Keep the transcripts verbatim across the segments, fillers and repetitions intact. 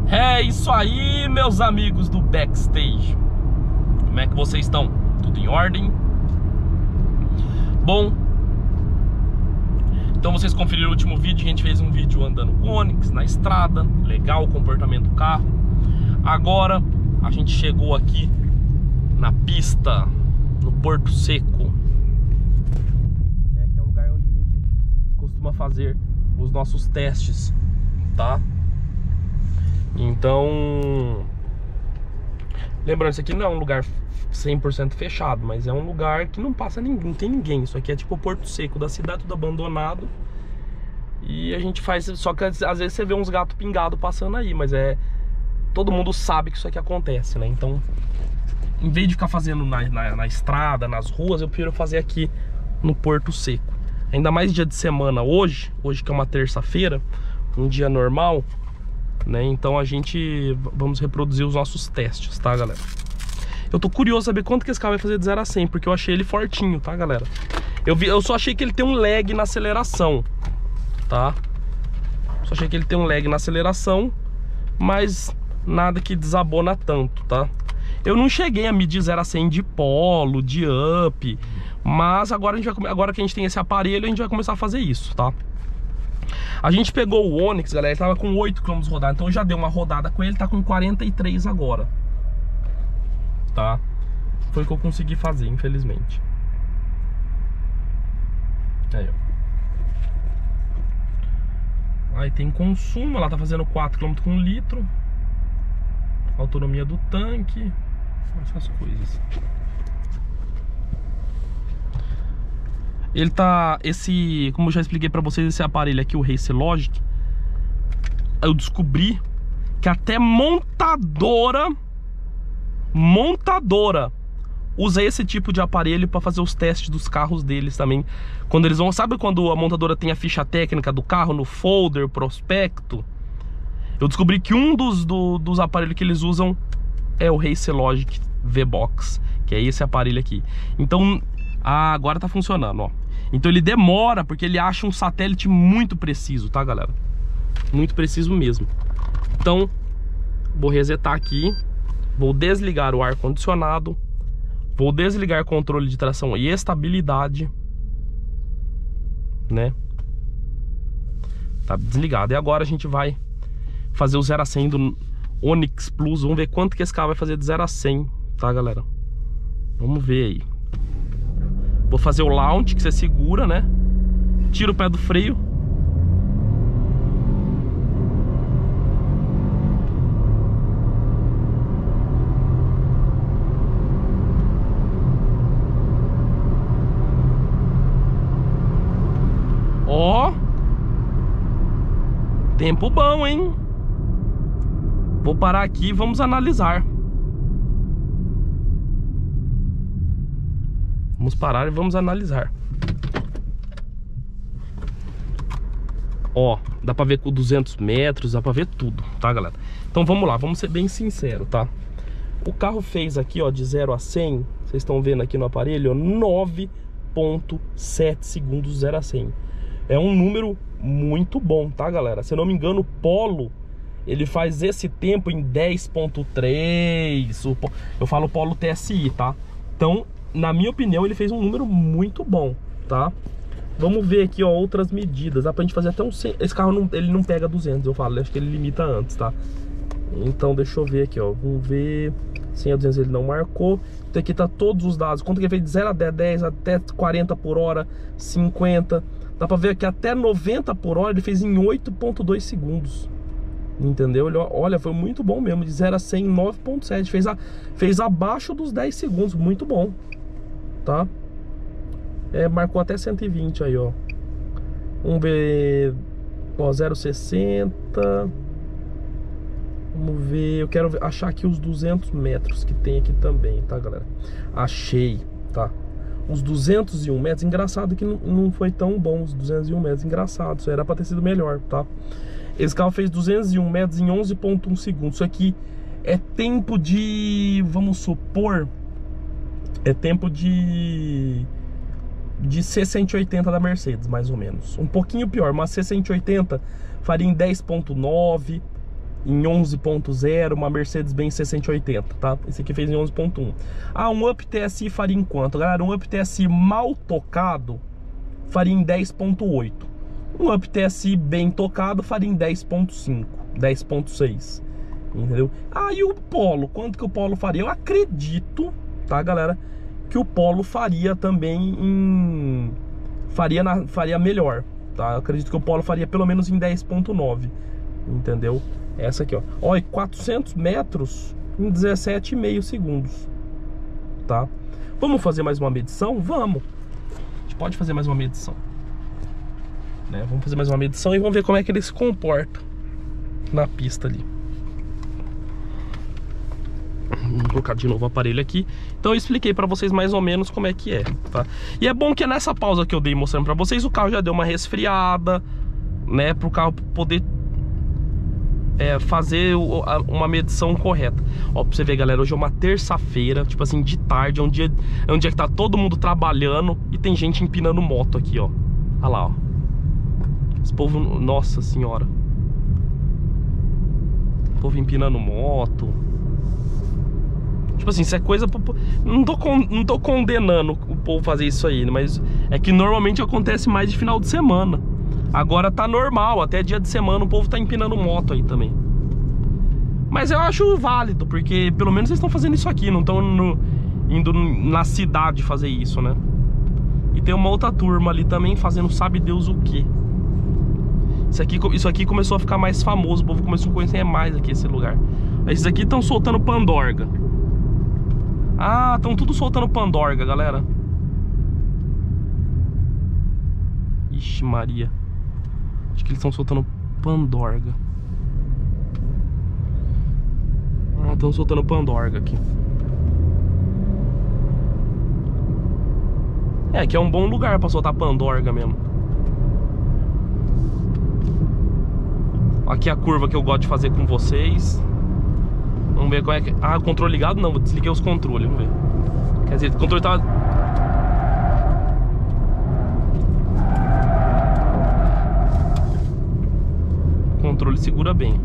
É isso aí, meus amigos do Backstage. Como é que vocês estão? Tudo em ordem? Bom, então vocês conferiram o último vídeo. A gente fez um vídeo andando com o Onix na estrada. Legal o comportamento do carro. Agora a gente chegou aqui na pista, no Porto Seco, é, que é o lugar onde a gente costuma fazer os nossos testes, tá? Então, lembrando, isso aqui não é um lugar cem por cento fechado, mas é um lugar que não passa ninguém, não tem ninguém. Isso aqui é tipo o Porto Seco da cidade, tudo abandonado. E a gente faz, só que às vezes você vê uns gatos pingados passando aí, mas é... todo mundo sabe que isso aqui acontece, né? Então, em vez de ficar fazendo na, na, na estrada, nas ruas, eu prefiro fazer aqui no Porto Seco. Ainda mais dia de semana hoje, hoje que é uma terça-feira, um dia normal, né? Então a gente vamos reproduzir os nossos testes, tá, galera? Eu tô curioso saber quanto que esse carro vai fazer de zero a cem, porque eu achei ele fortinho, tá, galera? Eu, vi, eu só achei que ele tem um lag na aceleração, tá? Só achei que ele tem um lag na aceleração, mas nada que desabona tanto, tá? Eu não cheguei a medir zero a cem de polo, de up, mas agora, a gente vai, agora que a gente tem esse aparelho, a gente vai começar a fazer isso, tá? A gente pegou o Onix, galera, ele tava com oito quilômetros rodado, então eu já dei uma rodada com ele, tá com quarenta e três agora, tá? Foi o que eu consegui fazer, infelizmente. Aí, ó. Aí tem consumo, ela tá fazendo quatro quilômetros com um litro. Autonomia do tanque, essas coisas. Ele tá, esse, como eu já expliquei pra vocês, esse aparelho aqui, o Race Logic, eu descobri que até montadora, montadora usa esse tipo de aparelho pra fazer os testes dos carros deles também. Quando eles vão, sabe quando a montadora tem a ficha técnica do carro no folder, prospecto? Eu descobri que um dos, do, dos aparelhos que eles usam é o Race Logic V-Box, que é esse aparelho aqui. Então, ah, agora tá funcionando, ó. Então ele demora, porque ele acha um satélite muito preciso, tá, galera? Muito preciso mesmo. Então, vou resetar aqui. Vou desligar o ar-condicionado. Vou desligar o controle de tração e estabilidade, né? Tá desligado. E agora a gente vai fazer o zero a cem do Onix Plus. Vamos ver quanto que esse carro vai fazer de zero a cem, tá, galera? Vamos ver aí. Vou fazer o launch, que você segura, né? Tira o pé do freio. Ó, tempo bom, hein? Vou parar aqui e vamos analisar. Vamos parar e vamos analisar. Ó, dá pra ver com duzentos metros, dá pra ver tudo, tá, galera? Então vamos lá, vamos ser bem sinceros, tá? O carro fez aqui, ó, de zero a cem, vocês estão vendo aqui no aparelho, ó, nove ponto sete segundos zero a cem. É um número muito bom, tá, galera? Se eu não me engano, o Polo, ele faz esse tempo em dez ponto três. Eu falo Polo T S I, tá? Então, na minha opinião, ele fez um número muito bom, tá? Vamos ver aqui, ó, outras medidas. Dá pra gente fazer até um cem. Esse carro, não, ele não pega duzentos, eu falo. Acho que ele limita antes, tá? Então, deixa eu ver aqui, ó. Vamos ver. cem a duzentos ele não marcou. Então aqui tá todos os dados. Quanto que ele fez de zero a dez, dez até quarenta por hora, cinquenta. Dá pra ver aqui até noventa por hora ele fez em oito ponto dois segundos. Entendeu? Ele, olha, foi muito bom mesmo. De zero a cem em nove ponto sete. Fez, a, fez abaixo dos dez segundos. Muito bom. Tá? É, marcou até cento e vinte aí, ó. Vamos ver. Ó, zero vírgula sessenta. Vamos ver. Eu quero achar aqui os duzentos metros que tem aqui também, tá, galera? Achei, tá? Os duzentos e um metros. Engraçado que não, não foi tão bom os duzentos e um metros. Engraçado. Isso era pra ter sido melhor, tá? Esse carro fez duzentos e um metros em onze ponto um segundos. Isso aqui é tempo de... Vamos supor... É tempo de... De C cento e oitenta da Mercedes, mais ou menos. Um pouquinho pior, mas C cento e oitenta faria em dez ponto nove. em onze ponto zero, uma Mercedes-Benz C cento e oitenta, tá? Esse aqui fez em onze ponto um. Ah, um Up T S I faria em quanto? Galera, um Up T S I mal tocado faria em dez ponto oito. Um Up T S I bem tocado faria em dez ponto cinco, dez ponto seis, entendeu? Ah, e o Polo? Quanto que o Polo faria? Eu acredito, tá, galera, que o Polo faria também em... Faria, na... faria melhor, tá? Eu acredito que o Polo faria pelo menos em dez ponto nove, entendeu? Essa aqui, ó. Olha, quatrocentos metros em dezessete vírgula cinco segundos, tá? Vamos fazer mais uma medição? Vamos. A gente pode fazer mais uma medição, né? Vamos fazer mais uma medição e vamos ver como é que ele se comporta na pista ali. Vamos colocar de novo o aparelho aqui. Então eu expliquei pra vocês mais ou menos como é que é, tá? E é bom que nessa pausa que eu dei mostrando pra vocês, o carro já deu uma resfriada, né? Pro carro poder é, fazer o, a, uma medição correta. Ó, pra você ver, galera, hoje é uma terça-feira, tipo assim, de tarde. É um dia, é um dia que tá todo mundo trabalhando e tem gente empinando moto aqui, ó. Olha lá, ó. Esse povo, nossa senhora. O povo empinando moto. Tipo assim, isso é coisa... Não tô, con... não tô condenando o povo fazer isso aí, mas é que normalmente acontece mais de final de semana. Agora tá normal, até dia de semana o povo tá empinando moto aí também. Mas eu acho válido, porque pelo menos eles estão fazendo isso aqui, não estão indo na cidade fazer isso, né? E tem uma outra turma ali também fazendo sabe Deus o que. Isso aqui, isso aqui começou a ficar mais famoso, o povo começou a conhecer mais aqui esse lugar. Esses aqui estão soltando pandorga. Ah, estão tudo soltando pandorga, galera. Ixi Maria. Acho que eles estão soltando pandorga. Ah, estão soltando pandorga aqui. É, aqui é um bom lugar pra soltar pandorga mesmo. Aqui é a curva que eu gosto de fazer com vocês. Vamos ver como é que... Ah, o controle ligado? Não, desliguei os controles, vamos ver. Quer dizer, o controle tava... O controle segura bem.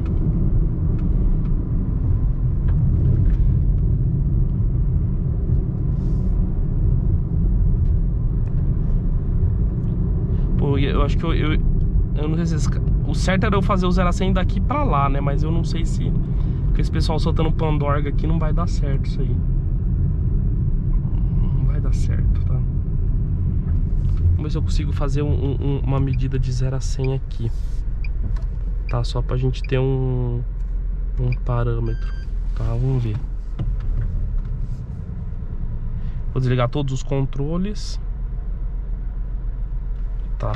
Pô, eu acho que eu... Eu, eu não sei se... O certo era eu fazer o zero a cem daqui pra lá, né? Mas eu não sei se... Porque esse pessoal soltando pandorga aqui não vai dar certo isso aí. Não vai dar certo, tá? Vamos ver se eu consigo fazer um, um, uma medida de zero a cem aqui. Tá? Só pra gente ter um, um parâmetro. Tá? Vamos ver. Vou desligar todos os controles. Tá.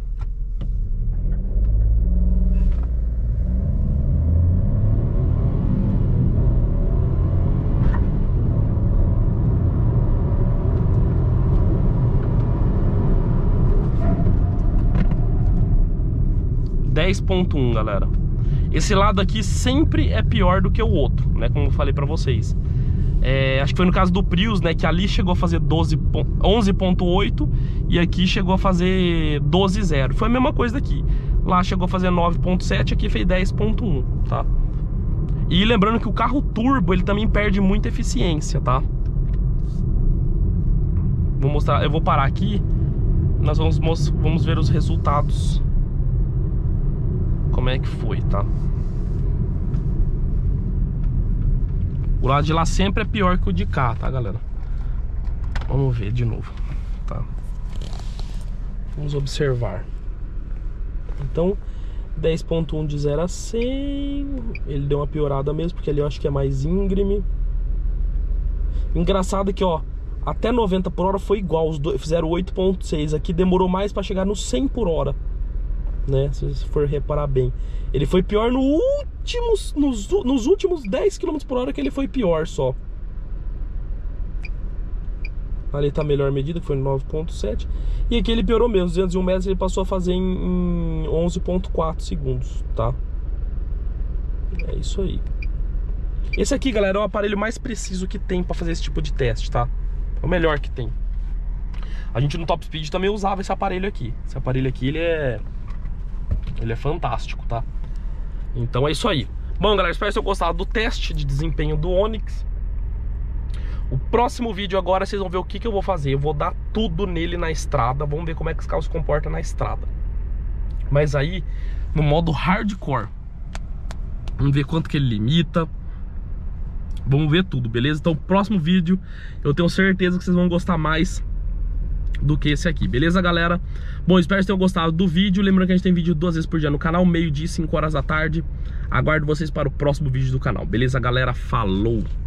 dez ponto um, galera. Esse lado aqui sempre é pior do que o outro, né? Como eu falei pra vocês. É, acho que foi no caso do Prius, né? Que ali chegou a fazer onze ponto oito e aqui chegou a fazer doze ponto zero. Foi a mesma coisa daqui. Lá chegou a fazer nove ponto sete, aqui fez dez ponto um, tá? E lembrando que o carro turbo, ele também perde muita eficiência, tá? Vou mostrar, eu vou parar aqui. Nós vamos, vamos ver os resultados. Como é que foi, tá? O lado de lá sempre é pior que o de cá, tá, galera? Vamos ver de novo, tá? Vamos observar. Então, dez ponto um de zero a cem. Ele deu uma piorada mesmo, porque ali eu acho que é mais íngreme. Engraçado que, ó, até noventa por hora foi igual. Os dois fizeram oito ponto seis. Aqui demorou mais pra chegar no cem por hora, né? Se você for reparar bem, ele foi pior no últimos, nos, nos últimos dez quilômetros por hora que ele foi pior só. Ali tá a melhor medida, que foi no nove ponto sete. E aqui ele piorou mesmo, duzentos e um metros ele passou a fazer em, em onze ponto quatro segundos, tá? É isso aí. Esse aqui, galera, é o aparelho mais preciso que tem pra fazer esse tipo de teste, tá? É o melhor que tem. A gente no Top Speed também usava esse aparelho aqui. Esse aparelho aqui, ele é... Ele é fantástico, tá? Então é isso aí. Bom, galera, espero que vocês tenham gostado do teste de desempenho do Onix. O próximo vídeo agora vocês vão ver o que, que eu vou fazer. Eu vou dar tudo nele na estrada. Vamos ver como é que esse carro se comporta na estrada. Mas aí, no modo hardcore. Vamos ver quanto que ele limita. Vamos ver tudo, beleza? Então, o próximo vídeo eu tenho certeza que vocês vão gostar mais do que esse aqui, beleza, galera? Bom, espero que tenham gostado do vídeo. Lembrando que a gente tem vídeo duas vezes por dia no canal, meio-dia e cinco horas da tarde. Aguardo vocês para o próximo vídeo do canal, beleza, galera? Falou!